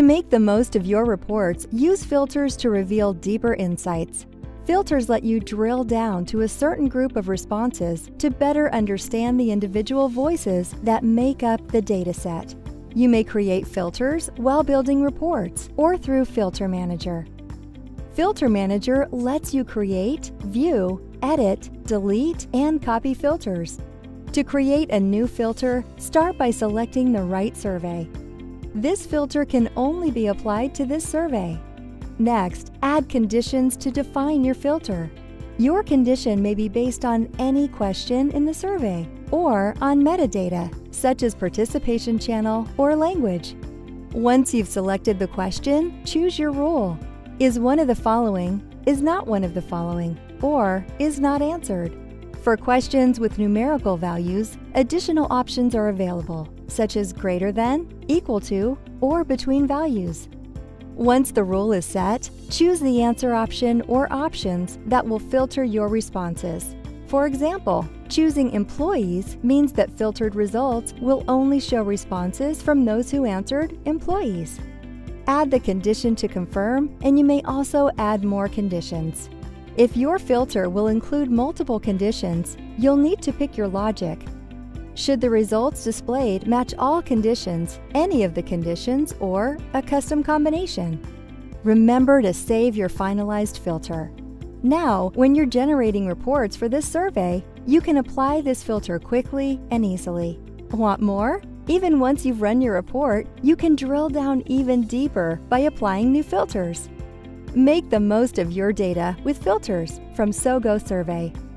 To make the most of your reports, use filters to reveal deeper insights. Filters let you drill down to a certain group of responses to better understand the individual voices that make up the dataset. You may create filters while building reports or through Filter Manager. Filter Manager lets you create, view, edit, delete, and copy filters. To create a new filter, start by selecting the right survey. This filter can only be applied to this survey. Next, add conditions to define your filter. Your condition may be based on any question in the survey or on metadata, such as participation channel or language. Once you've selected the question, choose your rule. Is one of the following, is not one of the following, or is not answered. For questions with numerical values, additional options are available, such as greater than, equal to, or between values. Once the rule is set, choose the answer option or options that will filter your responses. For example, choosing employees means that filtered results will only show responses from those who answered employees. Add the condition to confirm, and you may also add more conditions. If your filter will include multiple conditions, you'll need to pick your logic. Should the results displayed match all conditions, any of the conditions, or a custom combination? Remember to save your finalized filter. Now, when you're generating reports for this survey, you can apply this filter quickly and easily. Want more? Even once you've run your report, you can drill down even deeper by applying new filters. Make the most of your data with filters from Sogo Survey.